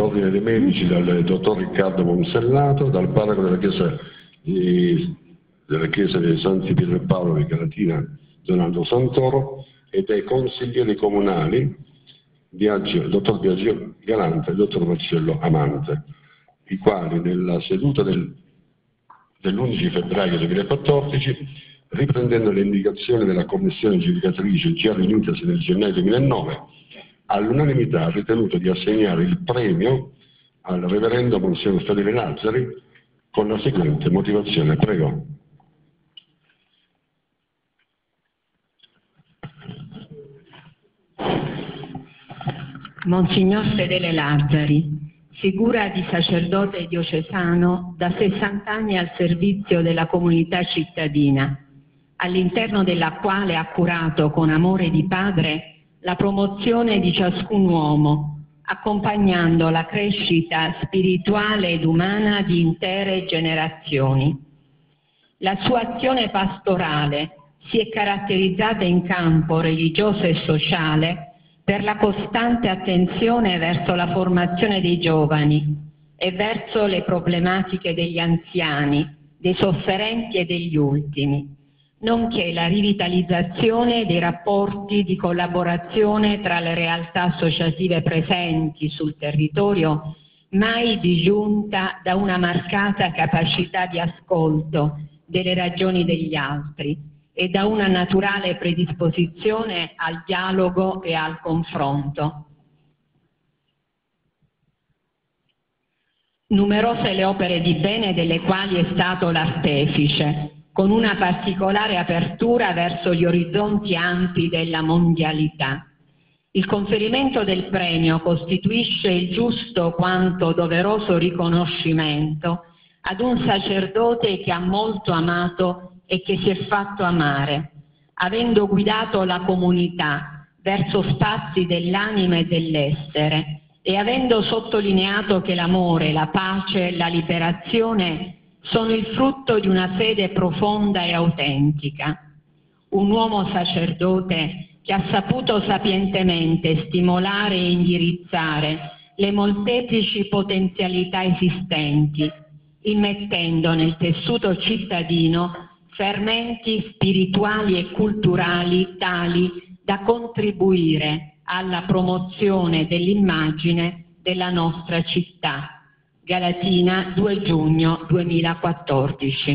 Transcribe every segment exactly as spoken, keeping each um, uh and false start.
dell'Ordine dei Medici dal dottor Riccardo Monsellato, dal parroco della Chiesa, eh, della Chiesa dei Santi Pietro e Paolo di Galatina, Donaldo Santoro, e dai consiglieri comunali Biagio, dottor Biagio Galante e dottor Marcello Amante, i quali nella seduta del, dell'undici febbraio duemilaquattordici, riprendendo le indicazioni della Commissione giudicatrice già riunitasi nel gennaio duemilanove, all'unanimità ha ritenuto di assegnare il premio al reverendo Monsignor Fedele Lazzari con la seguente motivazione. Prego. Monsignor Fedele Lazzari, figura di sacerdote diocesano da sessanta anni al servizio della comunità cittadina, all'interno della quale ha curato con amore di padre la promozione di ciascun uomo, accompagnando la crescita spirituale ed umana di intere generazioni. La sua azione pastorale si è caratterizzata in campo religioso e sociale per la costante attenzione verso la formazione dei giovani e verso le problematiche degli anziani, dei sofferenti e degli ultimi, nonché la rivitalizzazione dei rapporti di collaborazione tra le realtà associative presenti sul territorio, mai disgiunta da una marcata capacità di ascolto delle ragioni degli altri e da una naturale predisposizione al dialogo e al confronto. Numerose le opere di bene delle quali è stato l'artefice, con una particolare apertura verso gli orizzonti ampi della mondialità. Il conferimento del premio costituisce il giusto quanto doveroso riconoscimento ad un sacerdote che ha molto amato e che si è fatto amare, avendo guidato la comunità verso spazi dell'anima e dell'essere e avendo sottolineato che l'amore, la pace e la liberazione sono il frutto di una fede profonda e autentica. Un uomo sacerdote che ha saputo sapientemente stimolare e indirizzare le molteplici potenzialità esistenti, immettendo nel tessuto cittadino fermenti spirituali e culturali tali da contribuire alla promozione dell'immagine della nostra città. Galatina, due giugno duemilaquattordici.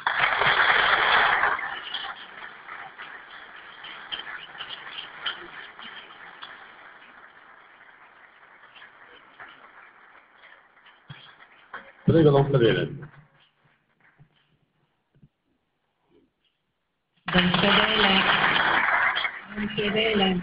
Prego, don Fedele. Don Fedele, Don Fedele,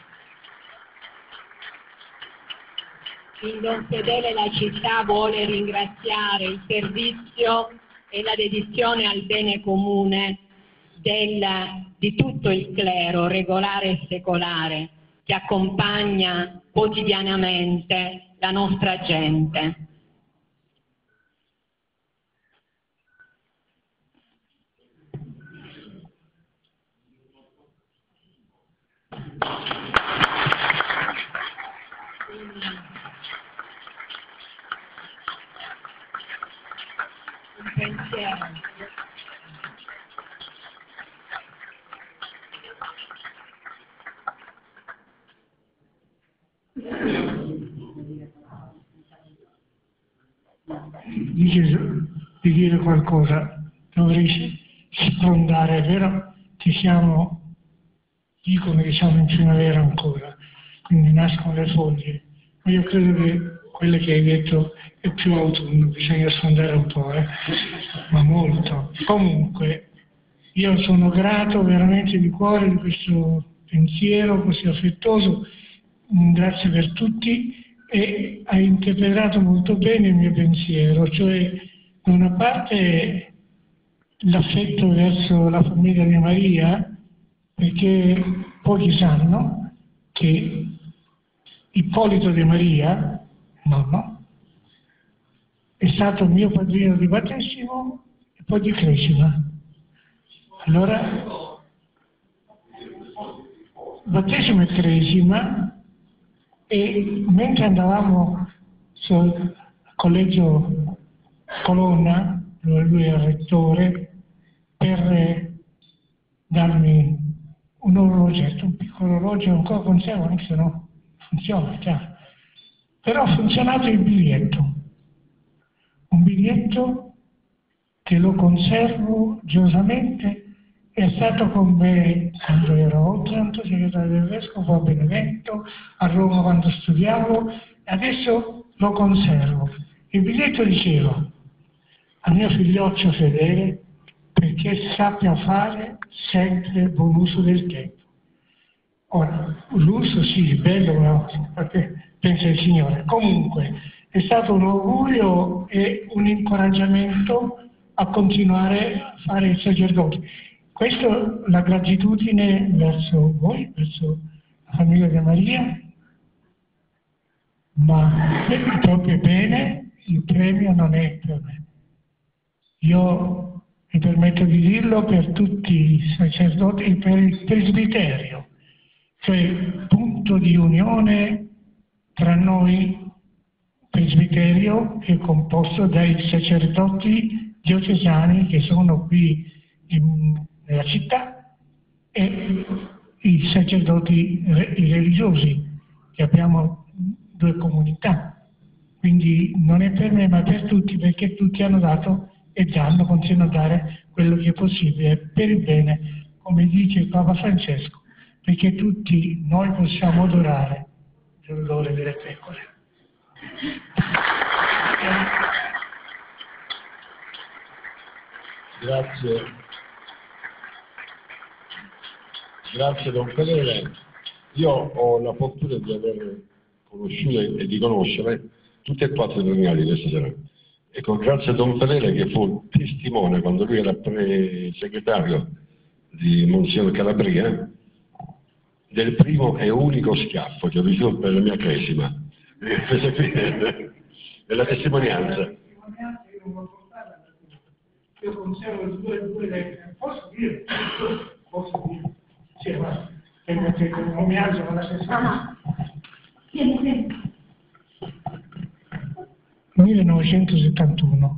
in Don Fedele la città vuole ringraziare il servizio e la dedizione al bene comune del, di tutto il clero regolare e secolare che accompagna quotidianamente la nostra gente. Un pensiero. Dice di dire qualcosa, dovrei sprondare, è vero che siamo, dicono che siamo in primavera ancora, quindi nascono le foglie, ma io credo che quello che hai detto è più autunno, bisogna sfondare un po', eh? Ma molto. Comunque, io sono grato veramente di cuore di questo pensiero così affettuoso, grazie per tutti, e hai interpretato molto bene il mio pensiero, cioè da una parte l'affetto verso la famiglia di Maria, perché pochi sanno che Ippolito di Maria, nonno, è stato mio padrino di battesimo e poi di cresima. Allora, battesimo e cresima, e mentre andavamo sul collegio Colonna, dove lui è il rettore, per darmi un orologetto, un piccolo orologio, ancora conservo, anche se no funziona, chiaro. Però ha funzionato il biglietto, un biglietto che lo conservo giosamente, è stato con me quando ero a Otranto, segretario del Vescovo, a Benevento, a Roma quando studiavo, e adesso lo conservo. Il biglietto diceva al mio figlioccio fedele, perché sappia fare sempre buon uso del tempo. Ora, l'uso sì, bello, no, perché pensa il Signore. Comunque, è stato un augurio e un incoraggiamento a continuare a fare il sacerdote. Questa è la gratitudine verso voi, verso la famiglia di Maria, ma proprio bene, il premio non è per me. Io mi permetto di dirlo per tutti i sacerdoti e per il presbiterio, cioè il punto di unione tra noi, presbiterio, che è composto dai sacerdoti diocesani che sono qui in, nella città e i sacerdoti i religiosi, che abbiamo due comunità. Quindi non è per me ma per tutti, perché tutti hanno dato e danno, continuano a dare quello che è possibile per il bene, come dice il Papa Francesco, perché tutti noi possiamo adorare l'odore delle pecore. Grazie. Grazie Don Fedele. Io ho la fortuna di aver conosciuto e di conoscere tutti e quattro i cardinali questa sera. Ecco, grazie a Don Fedele che fu testimone quando lui era pre-segretario di Monsignor Calabria del primo e unico schiaffo che ho ricevuto per la mia cresima. Della testimonianza. Io conservo due, due lettere. Posso dire? Posso dire? Sì, ma non mi alzo con la stessa. millenovecentosettantuno.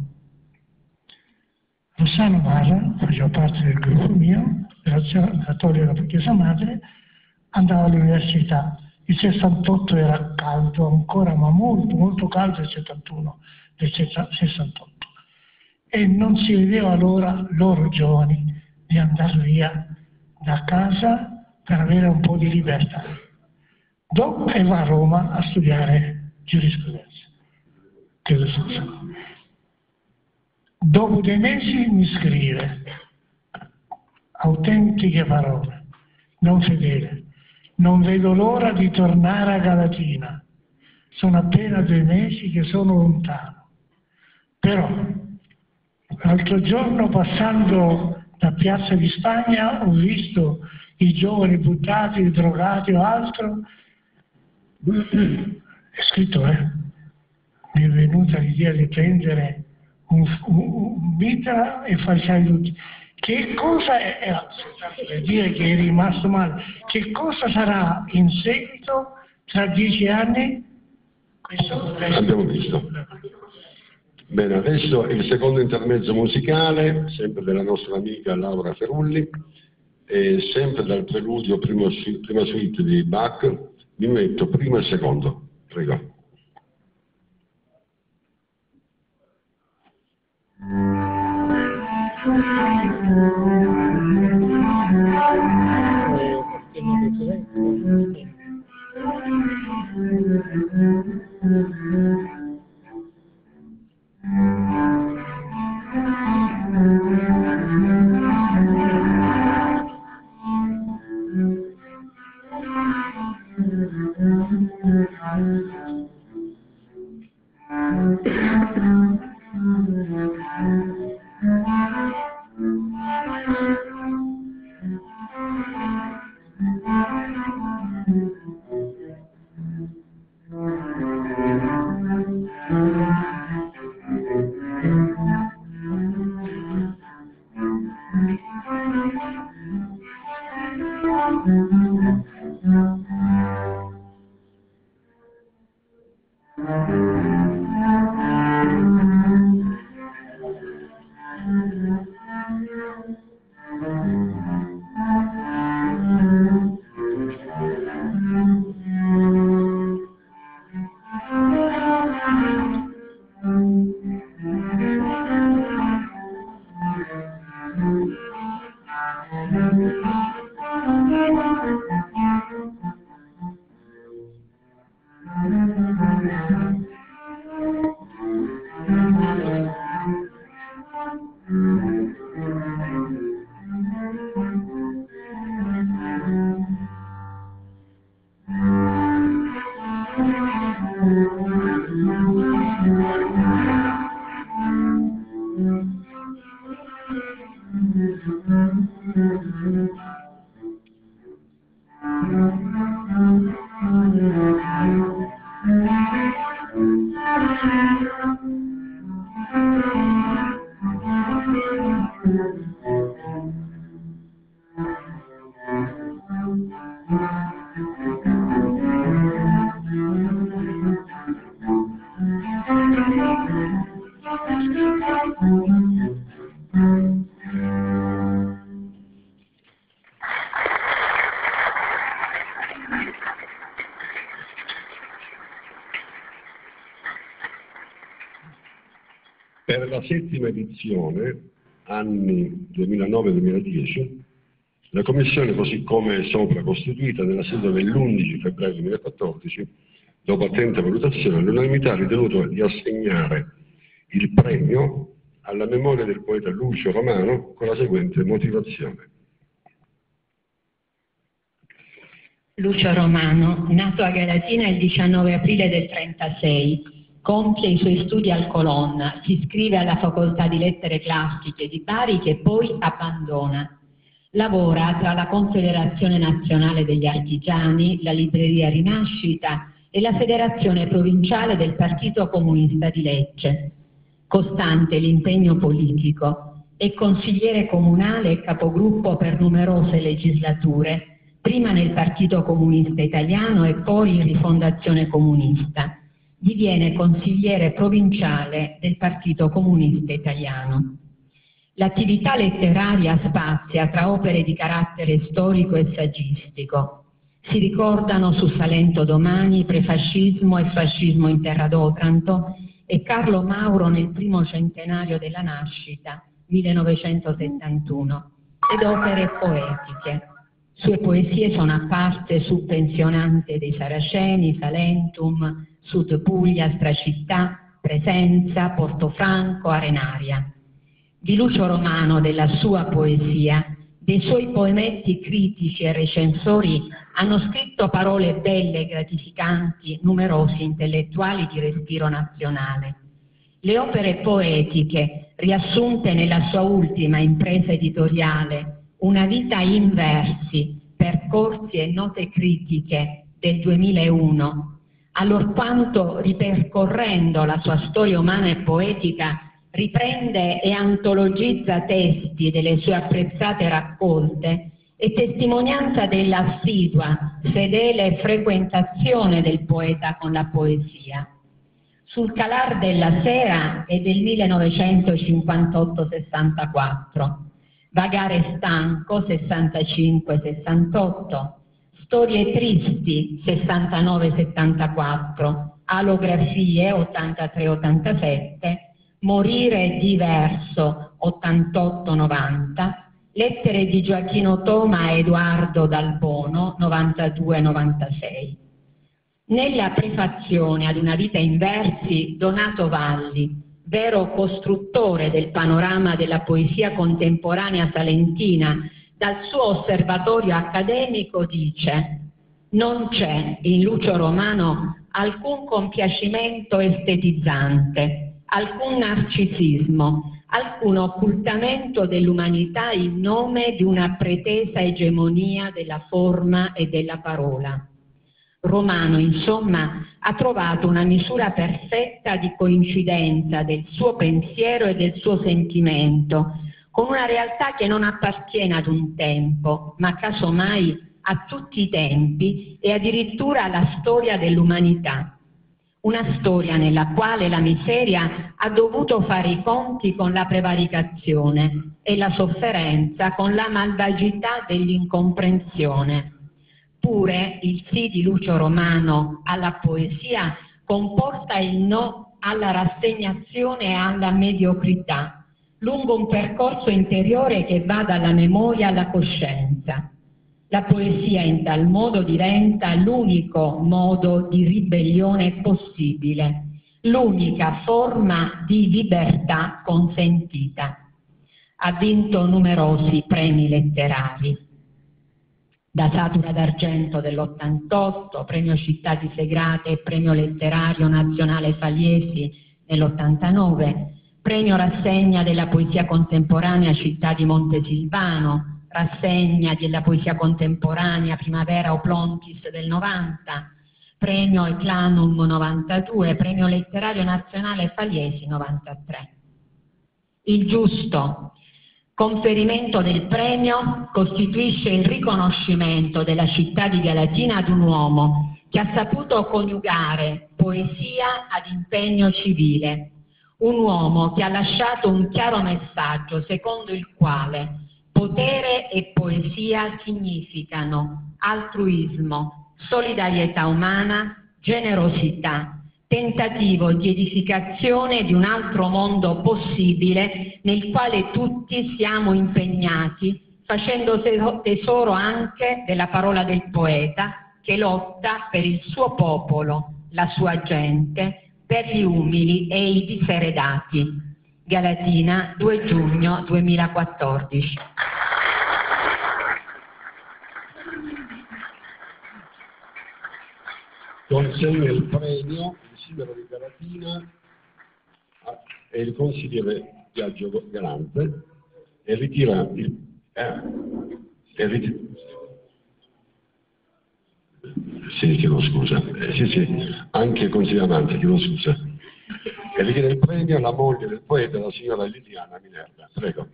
Rossano Marra, faceva parte del gruppo mio, dell'Azione Cattolica per Chiesa Madre, andava all'università. Il sessantotto era caldo ancora, ma molto, molto caldo il settantuno, del sessantotto. E non si vedeva l'ora, loro giovani, di andare via da casa per avere un po' di libertà. Dopo e va a Roma a studiare giurisprudenza. Chiedo scusa. Dopo dei mesi mi scrive autentiche parole, Don Fedele, non vedo l'ora di tornare a Galatina, sono appena due mesi che sono lontano, però l'altro giorno passando da Piazza di Spagna ho visto i giovani buttati, drogati o altro, è scritto, eh, mi è venuta l'idea di prendere un, un, un mitra e falciare tutti. Che cosa è, eh, per dire che è rimasto male, che cosa sarà in seguito tra dieci anni? Questo abbiamo visto. Bene, adesso il secondo intermezzo musicale, sempre della nostra amica Laura Ferulli, e sempre dal preludio primo, prima suite di Bach, mi metto primo e secondo, prego. Thank you. Per la settima edizione, anni duemilanove duemiladieci, la Commissione, così come sopra costituita nella seduta dell'undici febbraio duemilaquattordici, dopo attenta valutazione, all'unanimità ha ritenuto di assegnare il premio alla memoria del poeta Lucio Romano con la seguente motivazione. Lucio Romano, nato a Galatina il diciannove aprile del trentasei, compie i suoi studi al Colonna, si iscrive alla Facoltà di Lettere Classiche di Bari che poi abbandona. Lavora tra la Confederazione Nazionale degli Artigiani, la Libreria Rinascita e la Federazione Provinciale del Partito Comunista di Lecce. Costante l'impegno politico, è consigliere comunale e capogruppo per numerose legislature, prima nel Partito Comunista Italiano e poi in Rifondazione Comunista. Diviene consigliere provinciale del Partito Comunista Italiano. L'attività letteraria spazia tra opere di carattere storico e saggistico. Si ricordano su Salento Domani, Prefascismo e Fascismo in Terra d'Otranto e Carlo Mauro nel primo centenario della nascita, millenovecentosettantuno, ed opere poetiche. Sue poesie sono apparse su Pensionante dei Saraceni, Salentum, Sud Puglia, Stracittà, Presenza, Portofranco, Arenaria. Di Lucio Romano, della sua poesia, dei suoi poemetti critici e recensori hanno scritto parole belle e gratificanti numerosi intellettuali di respiro nazionale. Le opere poetiche, riassunte nella sua ultima impresa editoriale, Una vita in versi, percorsi e note critiche del duemilauno, allorquanto ripercorrendo la sua storia umana e poetica riprende e antologizza testi delle sue apprezzate raccolte e testimonianza dell'assidua, fedele frequentazione del poeta con la poesia. Sul calar della sera è del millenovecentocinquantotto sessantaquattro, Vagare stanco sessantacinque sessantotto, Storie tristi sessantanove settantaquattro, Alografie ottantatré ottantasette, Morire diverso ottantotto novanta, Lettere di Gioacchino Toma a Edoardo Dal Bono novantadue novantasei. Nella prefazione ad Una vita in versi, Donato Valli, vero costruttore del panorama della poesia contemporanea salentina, dal suo osservatorio accademico dice: non c'è in Lucio Romano alcun compiacimento estetizzante, alcun narcisismo, alcun occultamento dell'umanità in nome di una pretesa egemonia della forma e della parola. Romano, insomma, ha trovato una misura perfetta di coincidenza del suo pensiero e del suo sentimento, con una realtà che non appartiene ad un tempo, ma casomai a tutti i tempi e addirittura alla storia dell'umanità. Una storia nella quale la miseria ha dovuto fare i conti con la prevaricazione e la sofferenza con la malvagità dell'incomprensione. Pure il sì di Lucio Romano alla poesia comporta il no alla rassegnazione e alla mediocrità, lungo un percorso interiore che va dalla memoria alla coscienza. La poesia in tal modo diventa l'unico modo di ribellione possibile, l'unica forma di libertà consentita. Ha vinto numerosi premi letterari. Da Satura d'Argento dell'ottantotto, Premio Città di Segrate e Premio Letterario Nazionale Faliesi nell'ottantanove, Premio Rassegna della Poesia Contemporanea Città di Montesilvano, Rassegna della Poesia Contemporanea Primavera Oplontis del novanta, Premio Eclanum novantadue, Premio Letterario Nazionale Faliesi novantatré. Il giusto conferimento del premio costituisce il riconoscimento della città di Galatina ad un uomo che ha saputo coniugare poesia ad impegno civile, un uomo che ha lasciato un chiaro messaggio secondo il quale potere e poesia significano altruismo, solidarietà umana, generosità, tentativo di edificazione di un altro mondo possibile nel quale tutti siamo impegnati, facendo tesoro anche della parola del poeta che lotta per il suo popolo, la sua gente, per gli umili e i diseredati. Galatina, due giugno duemilaquattordici. Consegna il premio il sindaco di Galatina e il consigliere Biagio Galante e ritira il eh, e ritira, sì, chiedo scusa, eh, sì, sì, anche il consigliere Amanti, chiedo scusa, e ritira il premio alla moglie del poeta, la signora Liliana Minerva. Prego.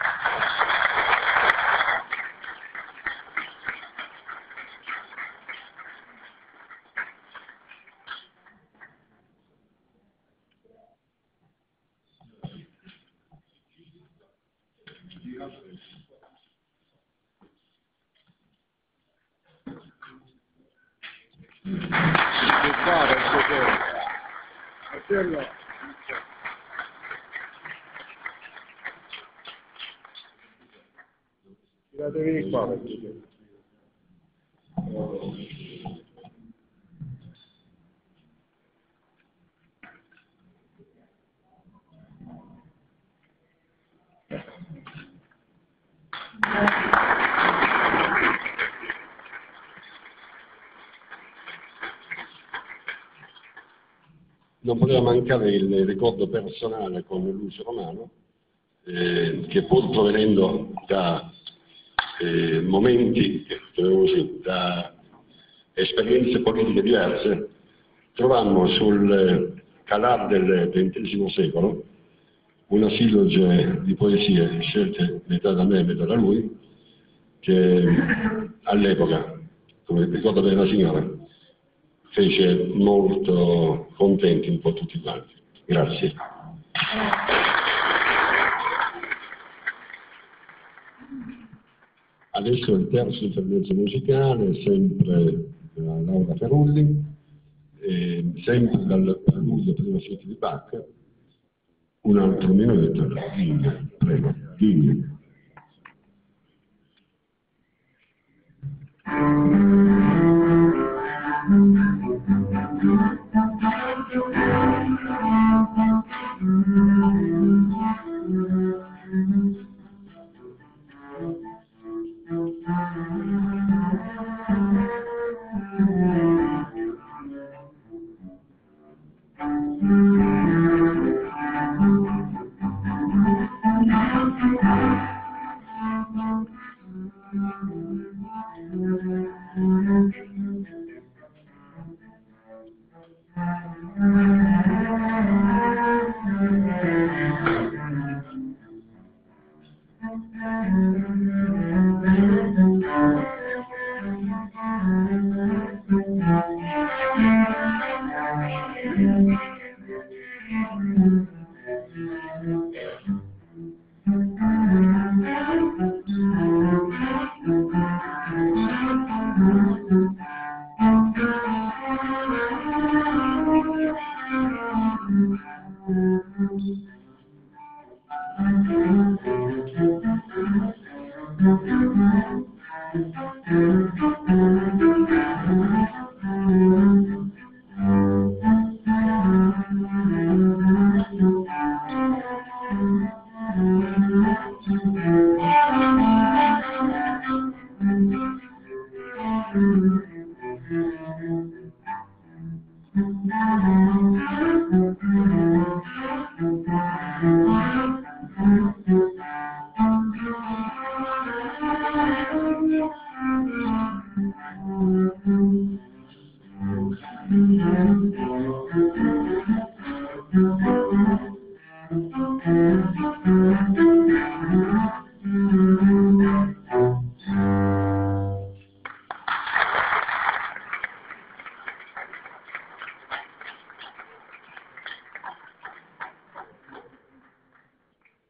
Tiratevi qua perché... Non poteva mancare il ricordo personale con Lucio Romano, eh, che pur provenendo da eh, momenti, così, da esperienze politiche diverse, trovammo sul calar del ventesimo secolo una silloge di poesie scelte metà da me e metà da lui, che all'epoca, come ricorda bene la signora, fece molto contenti un po' tutti quanti. Grazie. Adesso il terzo intermezzo musicale, sempre da Laura Ferulli, e sempre dal preludio prima suite di Bach, un altro minuetto, Ghigna, prego, Ghigna. Thank you.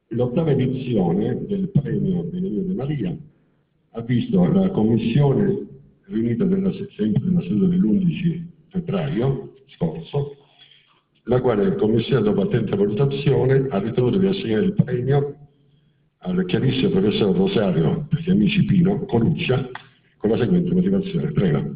L'ottava edizione del premio Benedetto De Maria ha visto la commissione riunita nella, sempre nella seduta dell'undici febbraio scorso, la quale commissione, dopo attenta valutazione, ha ritenuto di assegnare il premio al chiarissimo professor Rosario, per gli amici Pino, Coluccia, con la seguente motivazione. Prego.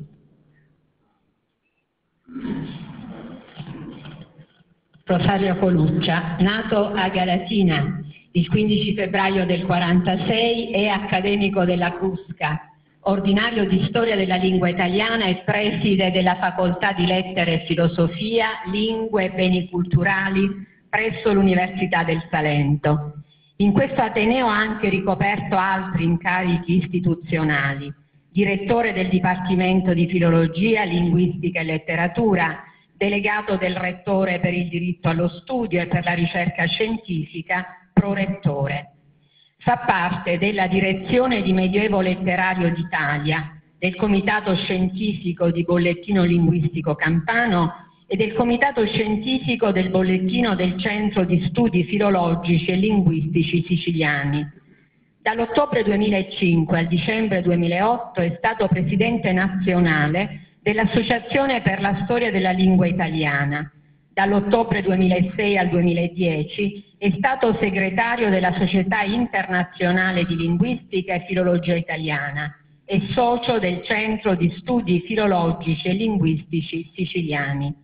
Rosario Coluccia, nato a Galatina il quindici febbraio del quarantasei, è accademico della Crusca, ordinario di storia della lingua italiana e preside della facoltà di lettere e filosofia, lingue e beni culturali presso l'Università del Salento. In questo Ateneo ha anche ricoperto altri incarichi istituzionali: direttore del Dipartimento di Filologia, Linguistica e Letteratura, delegato del Rettore per il diritto allo studio e per la ricerca scientifica, prorettore. Fa parte della Direzione di Medioevo Letterario d'Italia, del Comitato Scientifico di Bollettino Linguistico Campano e del Comitato Scientifico del Bollettino del Centro di Studi Filologici e Linguistici Siciliani. Dall'ottobre duemilacinque al dicembre duemilaotto è stato presidente nazionale dell'Associazione per la Storia della Lingua Italiana. Dall'ottobre duemilasei al duemiladieci è stato segretario della Società Internazionale di Linguistica e Filologia Italiana e socio del Centro di Studi Filologici e Linguistici Siciliani.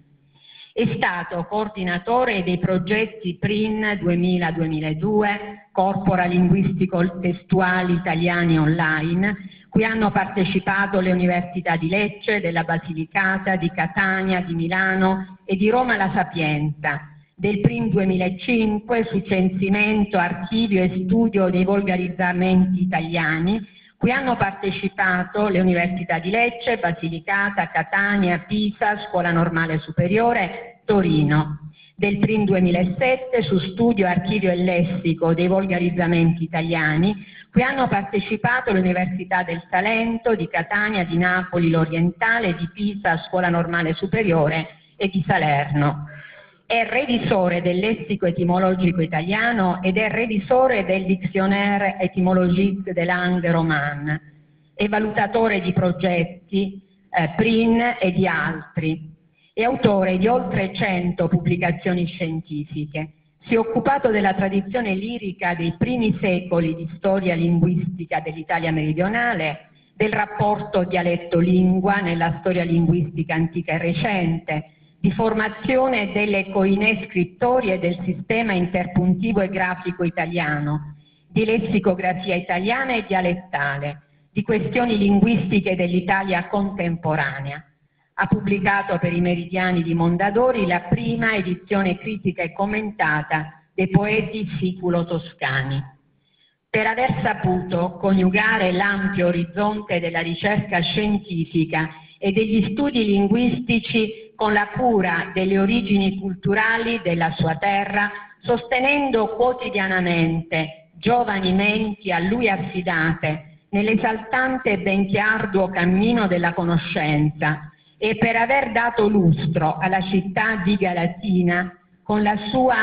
È stato coordinatore dei progetti P R I N duemila duemiladue, Corpora Linguistico Testuali Italiani Online, cui hanno partecipato le Università di Lecce, della Basilicata, di Catania, di Milano e di Roma La Sapienza, del P R I M duemilacinque su censimento, archivio e studio dei volgarizzamenti italiani, cui hanno partecipato le Università di Lecce, Basilicata, Catania, Pisa, Scuola Normale Superiore, Torino, del P R I M duemilasette su studio, archivio e lessico dei volgarizzamenti italiani, cui hanno partecipato le Università del Salento, di Catania, di Napoli, l'Orientale, di Pisa, Scuola Normale Superiore e di Salerno. È revisore del Lessico Etimologico Italiano ed è revisore del Dictionnaire Etymologique de langue romane. È valutatore di progetti eh, P R I N e di altri. È autore di oltre cento pubblicazioni scientifiche. Si è occupato della tradizione lirica dei primi secoli di storia linguistica dell'Italia meridionale, del rapporto dialetto-lingua nella storia linguistica antica e recente, di formazione delle coinee scrittorie del sistema interpuntivo e grafico italiano, di lessicografia italiana e dialettale, di questioni linguistiche dell'Italia contemporanea. Ha pubblicato per i Meridiani di Mondadori la prima edizione critica e commentata dei poeti siculo-toscani. Per aver saputo coniugare l'ampio orizzonte della ricerca scientifica e degli studi linguistici con la cura delle origini culturali della sua terra, sostenendo quotidianamente giovani menti a lui affidate nell'esaltante e benché arduo cammino della conoscenza, e per aver dato lustro alla città di Galatina con la sua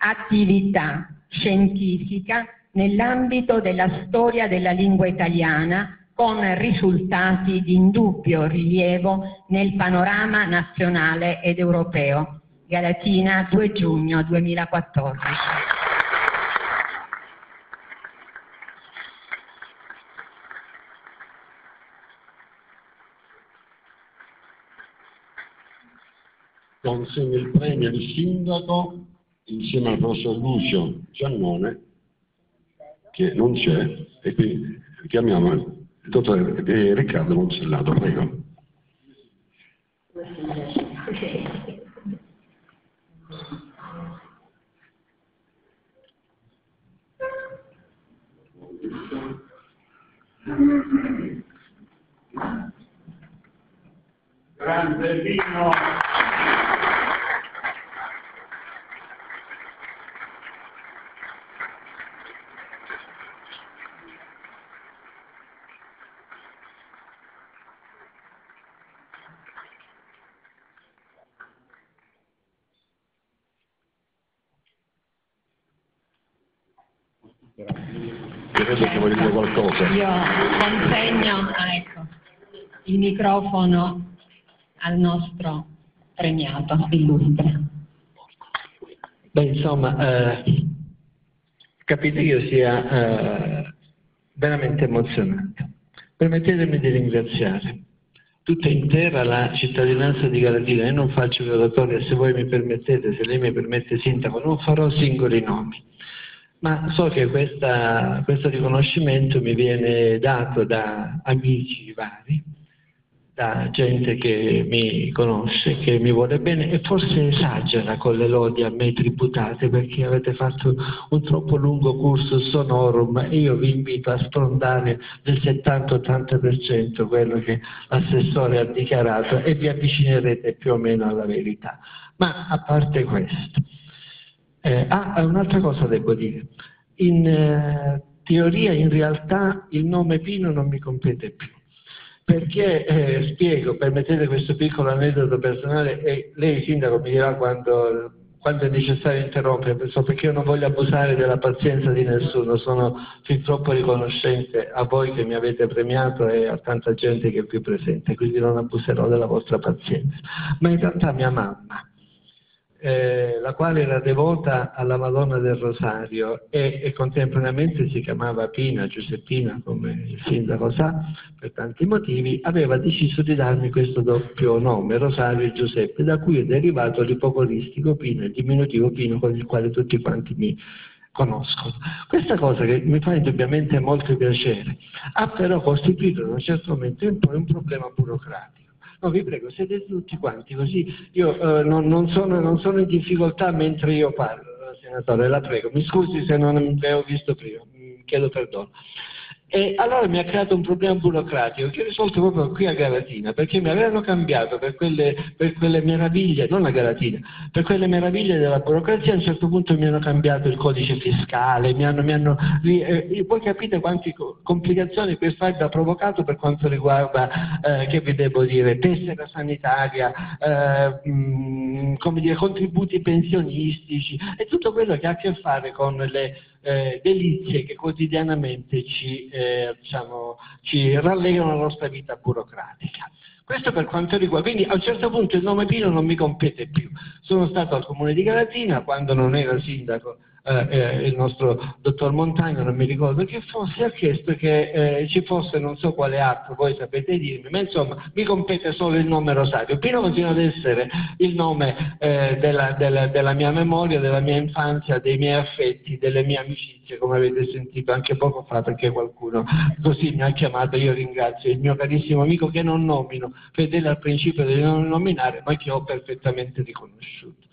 attività scientifica nell'ambito della storia della lingua italiana, con risultati di indubbio rilievo nel panorama nazionale ed europeo. Galatina, due giugno duemilaquattordici. Consegna il premio al sindaco insieme al professor Lucio Giannone, che non c'è, e quindi chiamiamo il dottor Riccardo Monsellato. Prego. Grande vino. Credo che voglio dire qualcosa. Io consegno ah, ecco, il microfono al nostro premiato illustre. Beh, insomma, eh, capite che io sia eh, veramente emozionato. Permettetemi di ringraziare tutta intera la cittadinanza di Galatina. Io non faccio graduatoria, se voi mi permettete, se lei mi permette sindaco, non farò singoli nomi, ma so che questa, questo riconoscimento mi viene dato da amici vari, da gente che mi conosce, che mi vuole bene e forse esagera con le lodi a me tributate perché avete fatto un troppo lungo cursus honorum e io vi invito a sprondare del settanta ottanta per cento quello che l'assessore ha dichiarato e vi avvicinerete più o meno alla verità. Ma a parte questo, eh, ah, un'altra cosa devo dire. In eh, teoria, in realtà, il nome Pino non mi compete più. Perché, eh, spiego, permettete questo piccolo aneddoto personale e lei sindaco mi dirà quando, quando è necessario interrompere, perché io non voglio abusare della pazienza di nessuno, sono fin troppo riconoscente a voi che mi avete premiato e a tanta gente che è qui presente, quindi non abuserò della vostra pazienza. Ma in realtà mia mamma, Eh, la quale era devota alla Madonna del Rosario e, e contemporaneamente si chiamava Pina, Giuseppina, come il sindaco sa, per tanti motivi, aveva deciso di darmi questo doppio nome, Rosario e Giuseppe, da cui è derivato l'ipocoristico Pino, il diminutivo Pino con il quale tutti quanti mi conoscono. Questa cosa che mi fa indubbiamente molto piacere ha però costituito in un certo momento un po' un problema burocratico. No, vi prego, sedete tutti quanti, così io eh, non, non, sono, non sono in difficoltà mentre io parlo, senatore, la prego. Mi scusi se non avevo visto prima, chiedo perdono. E allora mi ha creato un problema burocratico che ho risolto proprio qui a Galatina, perché mi avevano cambiato per quelle, per quelle meraviglie, non a Galatina, per quelle meraviglie della burocrazia. A un certo punto mi hanno cambiato il codice fiscale, mi hanno, mi hanno eh, voi capite quante complicazioni questo abbia provocato per quanto riguarda, eh, che vi devo dire, tessera sanitaria, eh, mh, come dire, contributi pensionistici e tutto quello che ha a che fare con le Eh, delizie che quotidianamente ci, eh, diciamo, ci rallegano la nostra vita burocratica. Questo per quanto riguarda, quindi a un certo punto il nome Pino non mi compete più. Sono stato al comune di Galatina quando non era sindaco eh, eh, il nostro dottor Montagno, non mi ricordo che fosse, ha chiesto che eh, ci fosse non so quale atto, voi sapete dirmi, ma insomma mi compete solo il nome Rosario. Pino continua ad essere il nome eh, della, della, della mia memoria, della mia infanzia, dei miei affetti, delle mie amicizie, come avete sentito anche poco fa, perché qualcuno così mi ha chiamato. Io ringrazio il mio carissimo amico che non nomino, fedele al principio di non nominare, ma che ho perfettamente riconosciuto.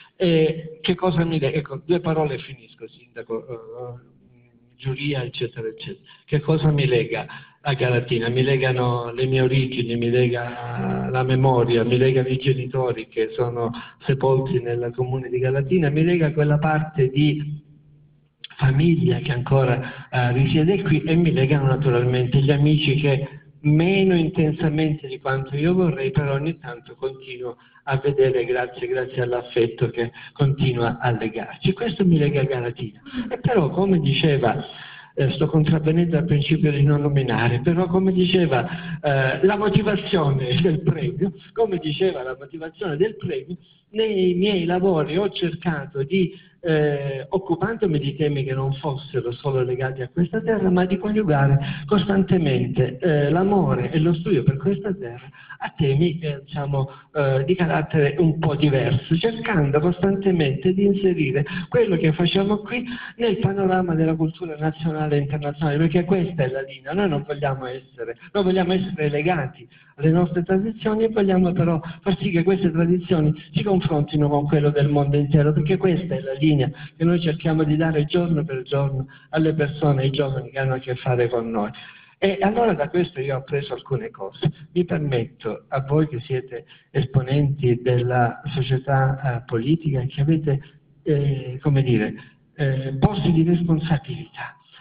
E che cosa mi lega? Ecco, due parole e finisco, sindaco, uh, giuria, eccetera, eccetera. Che cosa mi lega a Galatina? Mi legano le mie origini, mi lega la memoria, mi legano i genitori che sono sepolti nel comune di Galatina, mi lega quella parte di famiglia che ancora uh, risiede qui e mi legano naturalmente gli amici che meno intensamente di quanto io vorrei, però ogni tanto continuo a vedere grazie, grazie all'affetto che continua a legarci. Questo mi lega a Galatina. E però, come diceva, eh, sto contravvenendo al principio di non nominare, però come diceva eh, la motivazione del premio, come diceva la motivazione del premio, nei miei lavori ho cercato di, eh, occupandomi di temi che non fossero solo legati a questa terra, ma di coniugare costantemente eh, l'amore e lo studio per questa terra a temi eh, diciamo, eh, di carattere un po' diverso, cercando costantemente di inserire quello che facciamo qui nel panorama della cultura nazionale e internazionale, perché questa è la linea. Noi non vogliamo essere, noi vogliamo essere legati alle nostre tradizioni e vogliamo però far sì che queste tradizioni si confrontino con quello del mondo intero, perché questa è la linea che noi cerchiamo di dare giorno per giorno alle persone, ai giovani che hanno a che fare con noi. E allora da questo io ho appreso alcune cose. Mi permetto, a voi che siete esponenti della società eh, politica e che avete, eh, come dire, eh, posti di responsabilità,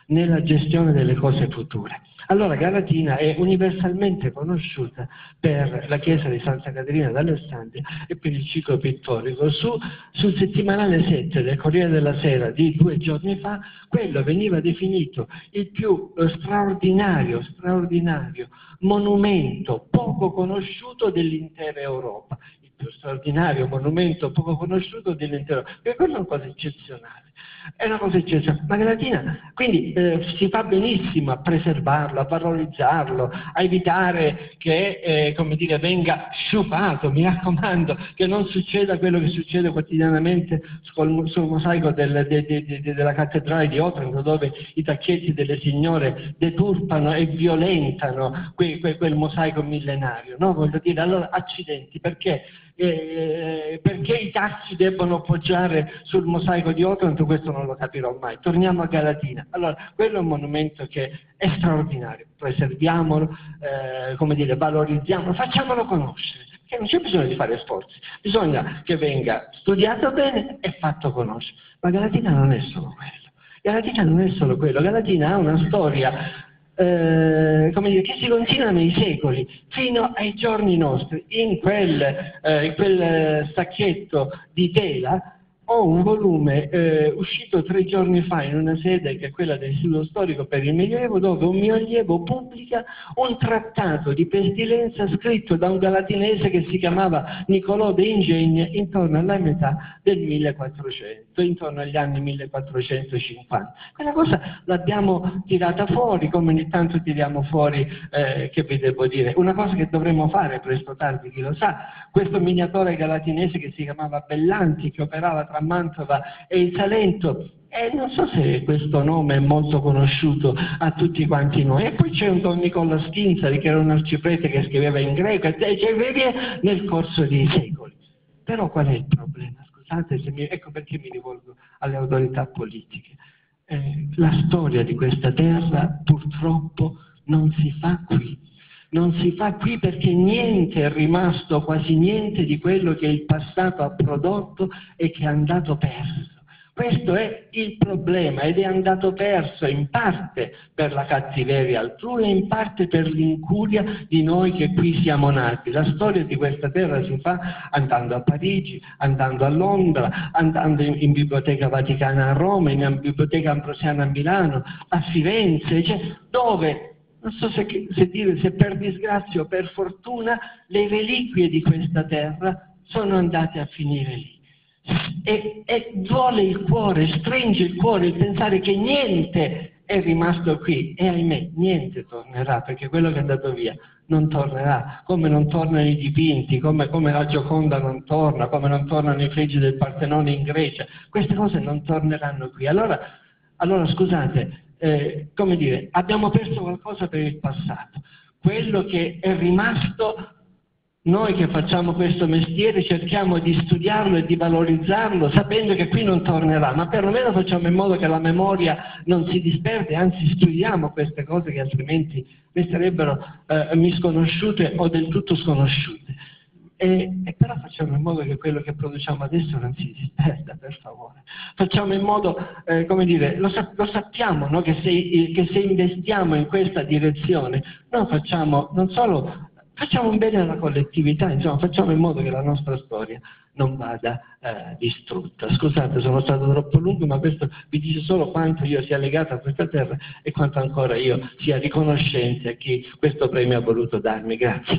nella gestione delle cose future. Allora Galatina è universalmente conosciuta per la chiesa di Santa Caterina d'Alessandria e per il ciclo pittorico. Su, sul settimanale sette del Corriere della Sera di due giorni fa, quello veniva definito il più eh, straordinario, straordinario monumento poco conosciuto dell'intera Europa. Il più straordinario monumento poco conosciuto dell'intera Europa. Perché quella è una cosa eccezionale. È una cosa eccezionale. Ma Galatina, quindi eh, si fa benissimo a preservarlo, a valorizzarlo, a evitare che eh, come dire, venga sciupato, mi raccomando, che non succeda quello che succede quotidianamente sul, sul mosaico del, de, de, de, della cattedrale di Otranto, dove i tacchetti delle signore deturpano e violentano que, que, quel mosaico millenario. No? Voglio dire, allora accidenti, perché? Eh, perché i tassi debbono poggiare sul mosaico di Otranto, questo non lo capirò mai. Torniamo a Galatina. Allora, quello è un monumento che è straordinario, preserviamolo, eh, come dire, valorizziamolo, facciamolo conoscere, perché non c'è bisogno di fare sforzi, bisogna che venga studiato bene e fatto conoscere. Ma Galatina non è solo quello, Galatina non è solo quello, Galatina ha una storia Eh, come dire, che si continua nei secoli fino ai giorni nostri. In quel, eh, in quel sacchetto di tela ho un volume eh, uscito tre giorni fa in una sede che è quella dell'Istituto Storico per il Medioevo, dove un mio allievo pubblica un trattato di pestilenza scritto da un galatinese che si chiamava Niccolò de Ingegni intorno alla metà del millequattrocento, intorno agli anni millequattrocentocinquanta. Quella cosa l'abbiamo tirata fuori, come ogni tanto tiriamo fuori, eh, che vi devo dire, una cosa che dovremmo fare presto o tardi, chi lo sa. Questo miniatore galatinese che si chiamava Bellanti, che operava tra Mantova e il Salento, e non so se questo nome è molto conosciuto a tutti quanti noi. E poi c'è un Don Nicola Schinzari, che era un arciprete che scriveva in greco, e cioè via nel corso dei secoli. Però qual è il problema? Scusate, se mi, ecco perché mi rivolgo alle autorità politiche. Eh, la storia di questa terra purtroppo non si fa qui. Non si fa qui perché niente è rimasto, quasi niente di quello che il passato ha prodotto e che è andato perso. Questo è il problema, ed è andato perso in parte per la cattiveria altrui e in parte per l'incuria di noi che qui siamo nati. La storia di questa terra si fa andando a Parigi, andando a Londra, andando in, in Biblioteca Vaticana a Roma, in Biblioteca Ambrosiana a Milano, a Firenze, cioè, dove... non so se, se dire, se per disgrazia o per fortuna, le reliquie di questa terra sono andate a finire lì. E, e duole il cuore, stringe il cuore il pensare che niente è rimasto qui, e ahimè niente tornerà, perché quello che è andato via non tornerà, come non tornano i dipinti, come, come la Gioconda non torna, come non tornano i fregi del Partenone in Grecia. Queste cose non torneranno qui. Allora, allora scusate, Eh, come dire, abbiamo perso qualcosa per il passato. Quello che è rimasto, noi che facciamo questo mestiere cerchiamo di studiarlo e di valorizzarlo, sapendo che qui non tornerà, ma perlomeno facciamo in modo che la memoria non si disperde, anzi studiamo queste cose che altrimenti resterebbero eh, misconosciute o del tutto sconosciute. E, e però facciamo in modo che quello che produciamo adesso non si disperda, per favore. Facciamo in modo, eh, come dire, lo, sa lo sappiamo, no? che, se, che se investiamo in questa direzione, noi facciamo non solo, facciamo un bene alla collettività, insomma, facciamo in modo che la nostra storia non vada eh, distrutta. Scusate, sono stato troppo lungo, ma questo vi dice solo quanto io sia legato a questa terra e quanto ancora io sia riconoscente a chi questo premio ha voluto darmi. Grazie.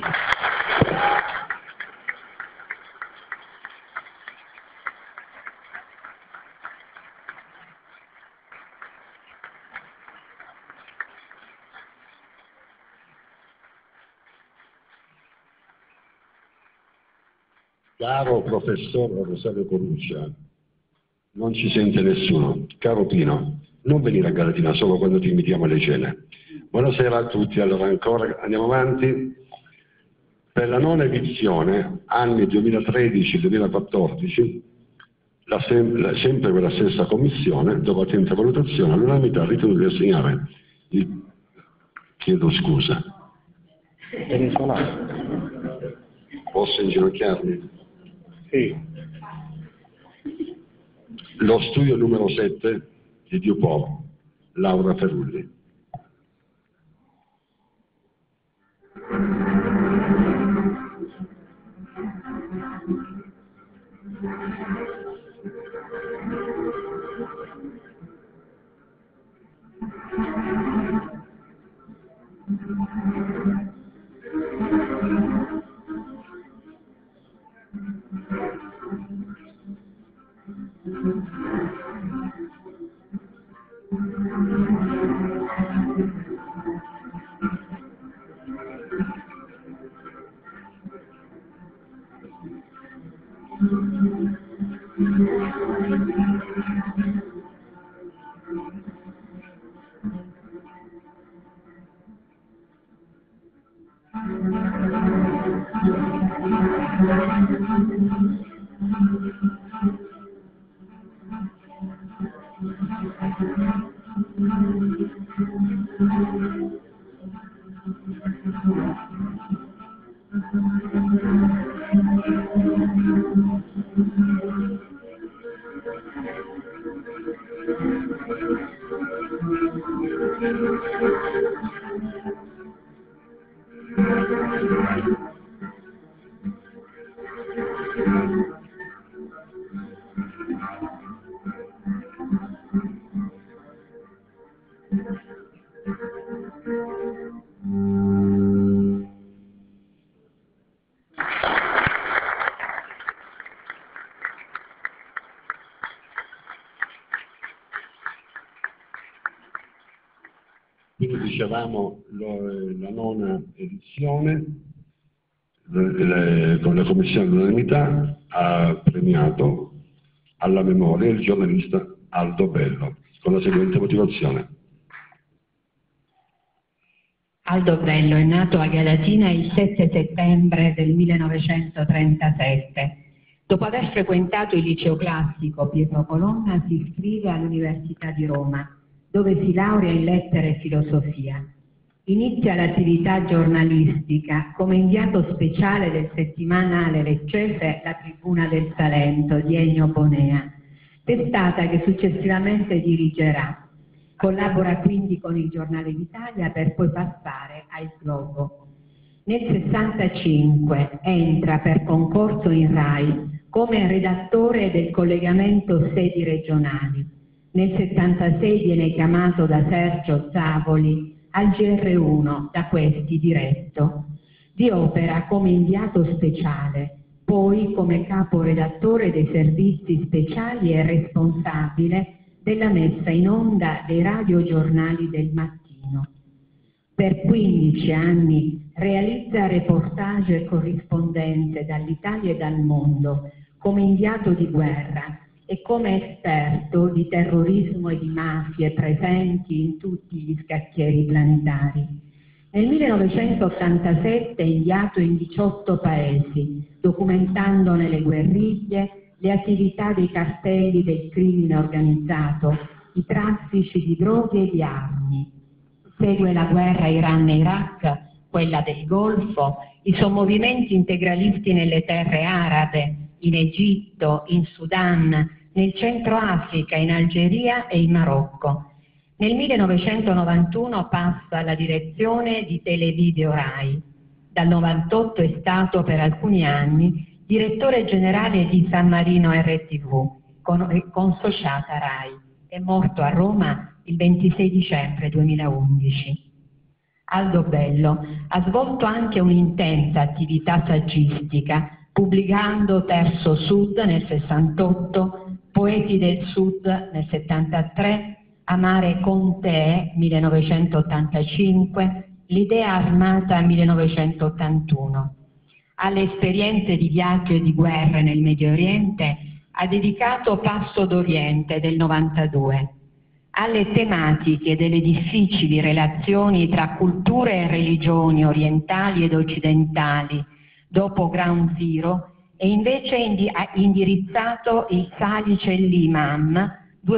Caro professor Rosario Coruccia, non ci sente nessuno. Caro Pino, non venire a Galatina solo quando ti invitiamo alle cene. Buonasera a tutti, allora ancora andiamo avanti. Per la nona edizione, anni duemilatredici duemilaquattordici, la sem la, sempre quella stessa commissione, dopo attenta valutazione, all'unanimità ha ritenuto di assegnare il... Chiedo scusa. Posso inginocchiarmi? Sì. Lo studio numero sette di Dupont, Laura Ferulli. Quindi dicevamo lo, la nona edizione le, le, con la Commissione dell'Unanimità ha premiato alla memoria il giornalista Aldo Bello con la seguente motivazione. Aldo Bello è nato a Galatina il sette settembre del millenovecentotrentasette. Dopo aver frequentato il liceo classico Pietro Colonna si iscrive all'Università di Roma, dove si laurea in lettere e filosofia. Inizia l'attività giornalistica come inviato speciale del settimanale leccese La Tribuna del Salento di Ennio Bonea, testata che successivamente dirigerà. Collabora quindi con il Giornale d'Italia per poi passare al Globo. Nel sessantacinque entra per concorso in RAI come redattore del collegamento sedi regionali. Nel settantasei viene chiamato da Sergio Zavoli al G R uno, da questi diretto. Vi opera come inviato speciale, poi come caporedattore dei servizi speciali e responsabile della messa in onda dei radiogiornali del mattino. Per quindici anni realizza reportage e corrispondenze dall'Italia e dal mondo come inviato di guerra e come esperto di terrorismo e di mafie presenti in tutti gli scacchieri planetari. Nel millenovecentottantasette è inviato in diciotto paesi, documentandone le guerriglie, le attività dei cartelli del crimine organizzato, i traffici di droghe e di armi. Segue la guerra Iran-Iraq, quella del Golfo, i sommovimenti integralisti nelle terre arabe, in Egitto, in Sudan, nel Centro Africa, in Algeria e in Marocco. Nel millenovecentonovantuno passa alla direzione di Televideo RAI. Dal novantotto è stato per alcuni anni direttore generale di San Marino R T V, con, consociata RAI. È morto a Roma il ventisei dicembre duemilaundici. Aldo Bello ha svolto anche un'intensa attività saggistica, pubblicando Terzo Sud nel sessantotto, Poeti del Sud nel settantatré, Amare con te millenovecentottantacinque, L'idea armata millenovecentottantuno. Alle esperienze di viaggio e di guerra nel Medio Oriente ha dedicato Passo d'Oriente del novantadue. Alle tematiche delle difficili relazioni tra culture e religioni orientali ed occidentali dopo Ground Zero e invece indi ha indirizzato il Salice e l'Imam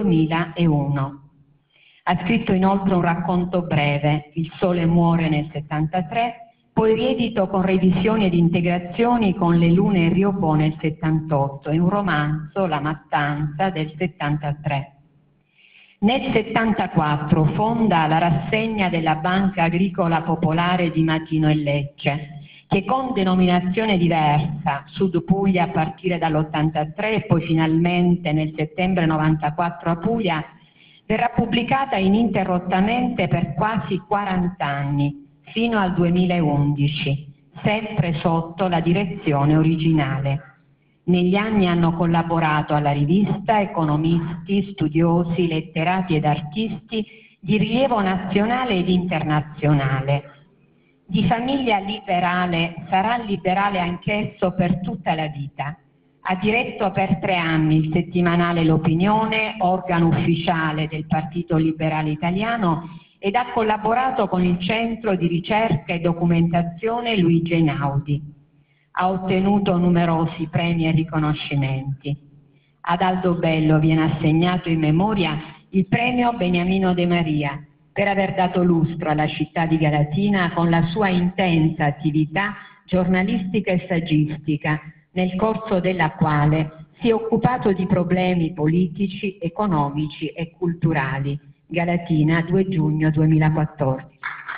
duemilauno. Ha scritto inoltre un racconto breve, Il Sole muore nel settantatré, poi riedito con revisioni ed integrazioni con Le Lune e Rio Po nel settantotto e un romanzo, La Mattanza, del settantatré. Nel settantaquattro fonda la rassegna della Banca Agricola Popolare di Matino e Lecce, che con denominazione diversa, Sud Puglia a partire dall'ottantatré e poi finalmente nel settembre novantaquattro a Puglia, verrà pubblicata ininterrottamente per quasi quaranta anni, fino al duemilaundici, sempre sotto la direzione originale. Negli anni hanno collaborato alla rivista economisti, studiosi, letterati ed artisti di rilievo nazionale ed internazionale. Di famiglia liberale, sarà liberale anch'esso per tutta la vita. Ha diretto per tre anni il settimanale L'Opinione, organo ufficiale del Partito Liberale Italiano, ed ha collaborato con il Centro di Ricerca e Documentazione Luigi Einaudi. Ha ottenuto numerosi premi e riconoscimenti. Ad Aldo Bello viene assegnato in memoria il premio Beniamino De Maria per aver dato lustro alla città di Galatina con la sua intensa attività giornalistica e saggistica, nel corso della quale si è occupato di problemi politici, economici e culturali. Galatina, due giugno duemilaquattordici.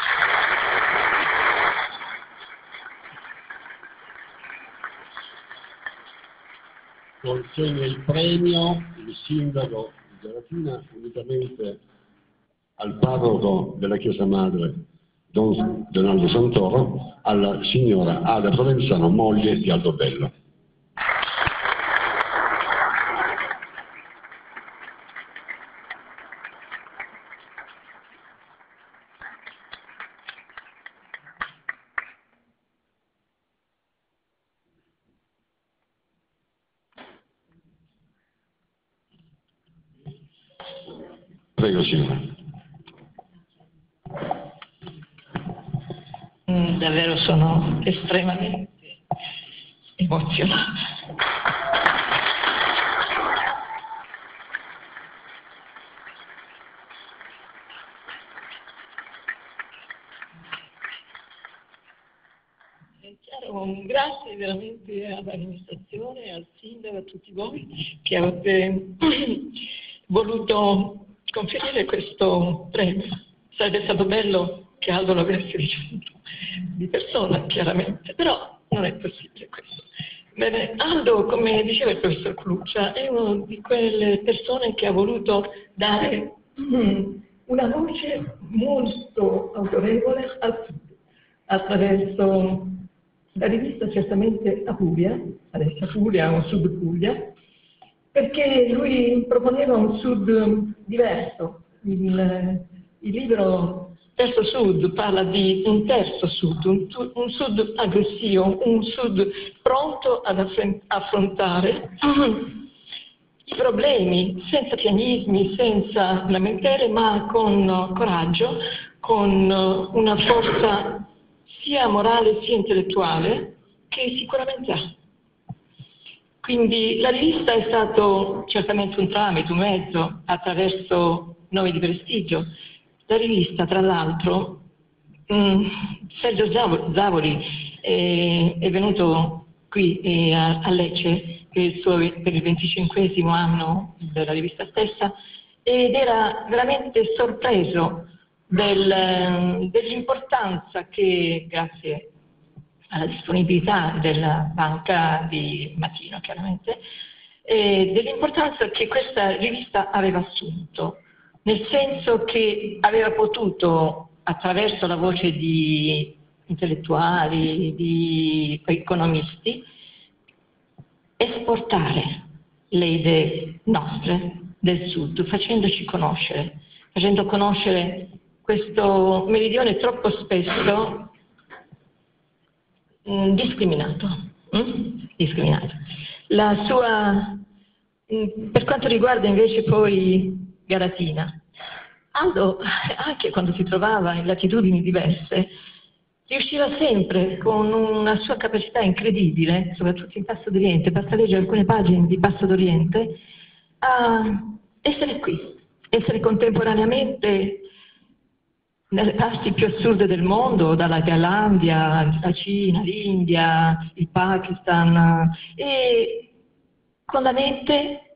Consegna il premio il sindaco di Galatina unitamente al parroco della Chiesa Madre Don Donaldo Santoro, alla signora Ada Provenzano, moglie di Aldo Bello. Prego, signora. Mm, davvero sono estremamente emozionata. È chiaro, un grazie veramente all'amministrazione, al sindaco, a tutti voi che avete voluto conferire questo premio. Sarebbe stato bello che Aldo lo avesse ricevuto di persona, chiaramente, però non è possibile questo. Bene, Aldo, come diceva il professor Cluccia, è una di quelle persone che ha voluto dare una voce molto autorevole al Sud, attraverso la rivista certamente Apulia, adesso Apulia, un Sud Puglia, perché lui proponeva un Sud diverso. Il, il libro Terzo Sud parla di un terzo Sud, un, un Sud aggressivo, un Sud pronto ad affrontare i problemi senza pianismi, senza lamentele, ma con coraggio, con una forza sia morale sia intellettuale che sicuramente ha. Quindi la rivista è stato certamente un tramite, un mezzo attraverso nomi di prestigio. La rivista, tra l'altro, mh, Sergio Zavoli è, è venuto qui eh, a, a Lecce per il, suo, per il venticinquesimo anno della rivista stessa ed era veramente sorpreso del, dell'importanza che, grazie alla disponibilità della banca di Matino, chiaramente, e dell'importanza che questa rivista aveva assunto, nel senso che aveva potuto, attraverso la voce di intellettuali, di economisti, esportare le idee nostre del Sud, facendoci conoscere, facendo conoscere questo meridione troppo spesso mh, discriminato. Mh? discriminato. La sua, mh, per quanto riguarda invece poi Galatina, Aldo, anche quando si trovava in latitudini diverse, riusciva sempre con una sua capacità incredibile, soprattutto in Passo d'Oriente, basta leggere alcune pagine di Passo d'Oriente, a essere qui, essere contemporaneamente nelle parti più assurde del mondo, dalla Thailandia, la Cina, l'India, il Pakistan, e con la mente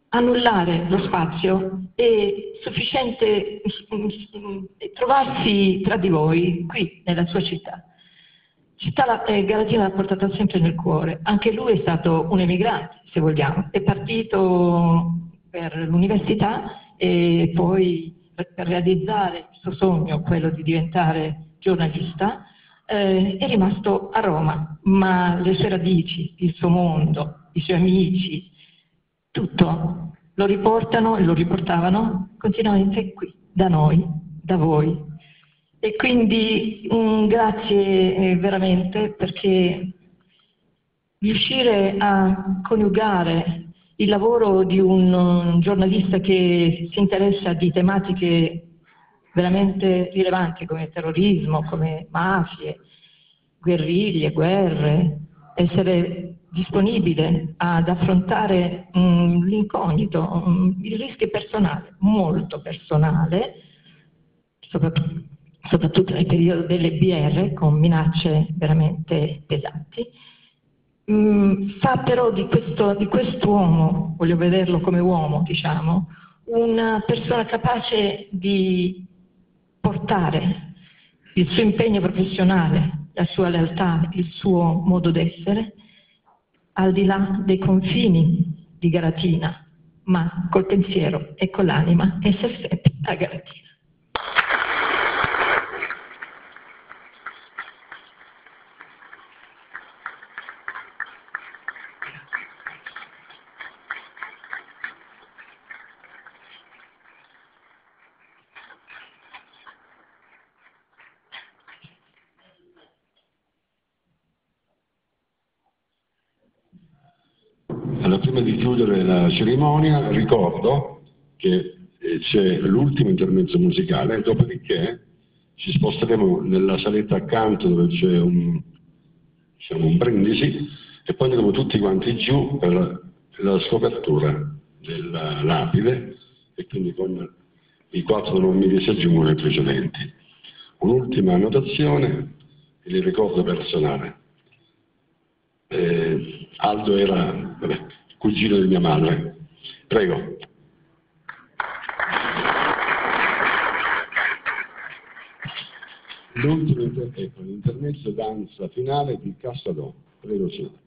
annullare lo spazio è sufficiente trovarsi tra di voi qui nella sua città. Città eh, Galatina l'ha portata sempre nel cuore, anche lui è stato un emigrante, se vogliamo, è partito per l'università e poi per realizzare il suo sogno, quello di diventare giornalista, eh, è rimasto a Roma, ma le sue radici, il suo mondo, i suoi amici, tutto lo riportano e lo riportavano continuamente qui, da noi, da voi. E quindi un grazie eh, veramente, perché riuscire a coniugare il lavoro di un, un giornalista che si interessa di tematiche veramente rilevanti come terrorismo, come mafie, guerriglie, guerre, essere disponibile ad affrontare um, l'incognito, um, il rischio personale, molto personale, soprattutto, soprattutto nel periodo delle B R con minacce veramente pesanti. Mm, fa però di, questo, di quest'uomo, voglio vederlo come uomo, diciamo, una persona capace di portare il suo impegno professionale, la sua lealtà, il suo modo d'essere, al di là dei confini di Galatina, ma col pensiero e con l'anima essere sempre a Galatina. Allora, prima di chiudere la cerimonia ricordo che c'è l'ultimo intermezzo musicale, dopodiché ci sposteremo nella saletta accanto dove c'è un, diciamo, un brindisi e poi andremo tutti quanti giù per la, per la scopertura della lapide e quindi con i quattro nomi che si aggiungono ai precedenti. Un'ultima annotazione e il ricordo personale. Eh, Aldo era vabbè, cugino di mia madre. Prego. L'ultimo inter- ecco, l'intermezzo danza finale di Cassadò. Prego, signore.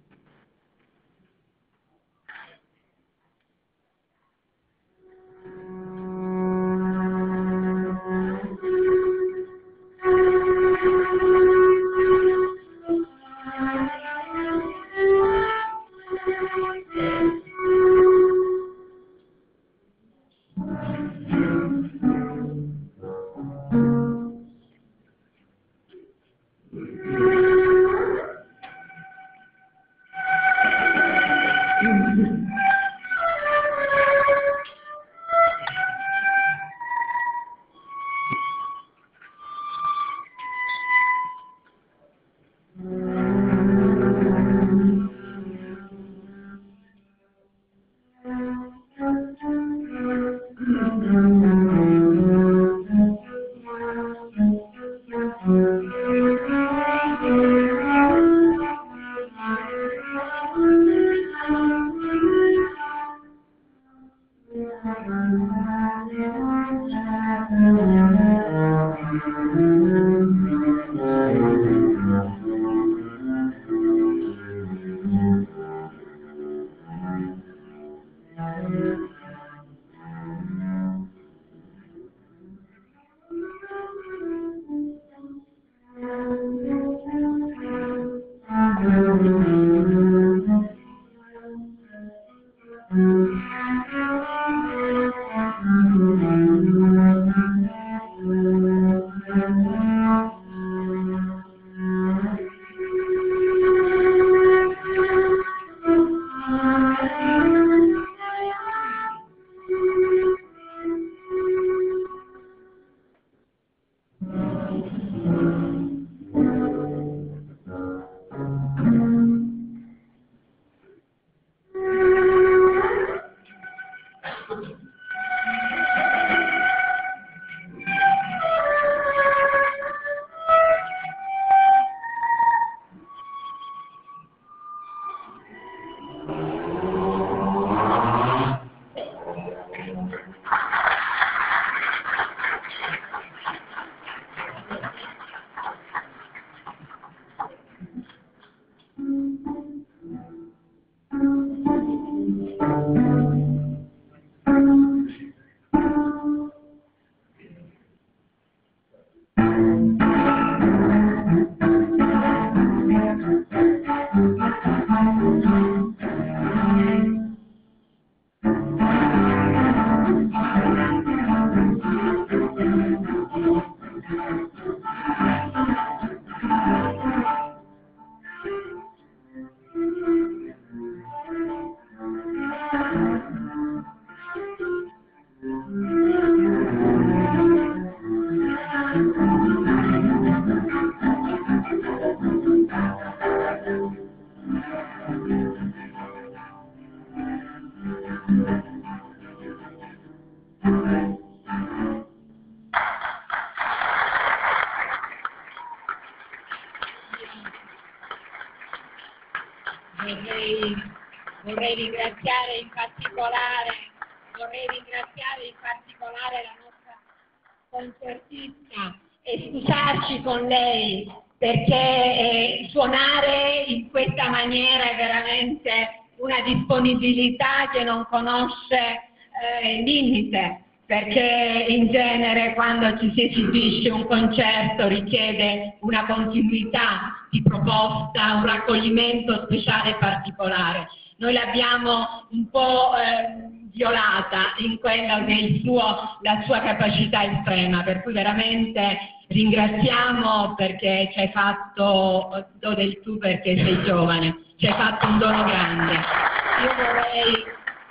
Vorrei, vorrei ringraziare in particolare, vorrei ringraziare in particolare la nostra concertista e scusarci con lei perché eh, suonare in questa maniera è veramente una disponibilità che non conosce eh, limite, perché in genere quando ci si esibisce un concerto richiede una continuità di proposta, un raccoglimento speciale e particolare. Noi l'abbiamo un po' eh, violata in quello che è il suo, la sua capacità estrema, per cui veramente ringraziamo perché ci hai fatto, do del tu perché sei giovane, ci hai fatto un dono grande. Io vorrei,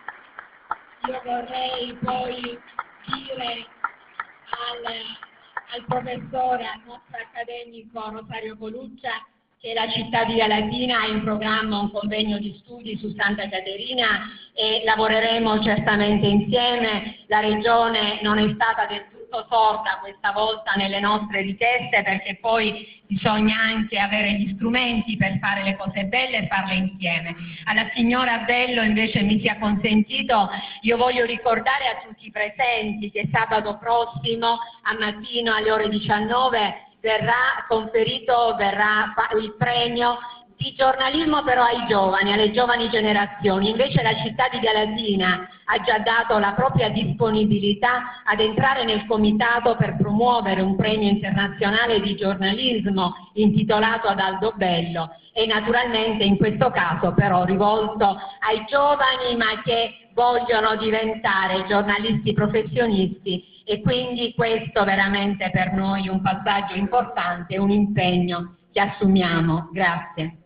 io vorrei poi dire al, al professore, al nostro accademico Rosario Coluccia, che la città di Via Latina ha in programma un convegno di studi su Santa Caterina e lavoreremo certamente insieme. La Regione non è stata del tutto sorda questa volta nelle nostre richieste, perché poi bisogna anche avere gli strumenti per fare le cose belle e farle insieme. Alla signora Bello invece mi sia consentito, io voglio ricordare a tutti i presenti che sabato prossimo a mattino alle ore diciannove verrà conferito, verrà il premio di giornalismo però ai giovani, alle giovani generazioni. Invece la città di Via Latina ha già dato la propria disponibilità ad entrare nel comitato per promuovere un premio internazionale di giornalismo intitolato ad Aldo Bello e naturalmente in questo caso però rivolto ai giovani ma che vogliono diventare giornalisti professionisti, e quindi questo veramente per noi è un passaggio importante, un impegno che assumiamo. Grazie.